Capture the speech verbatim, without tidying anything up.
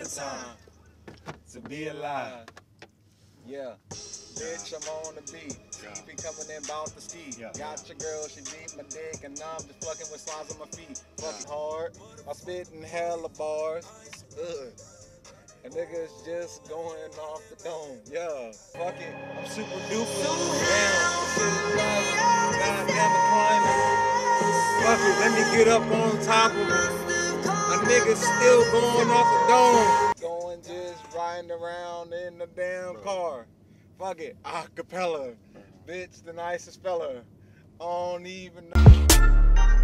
a time to be alive. Yeah, bitch, I'm on the beat. T V coming in bout the ski. Yeah. Got your girl, she beat my dick, and I'm just fucking with slides on my feet. Fucking hard, I'm spitting hella bars. Ugh. And niggas just going off the dome. Yeah, fuck it, I'm super duper. Damn, shit like goddamn it climbing. Fuck it, let me get up on top of it. A nigga still going off the dome. Going just riding around in the damn car. Fuck it, acapella. Bitch, the nicest fella. I don't even know.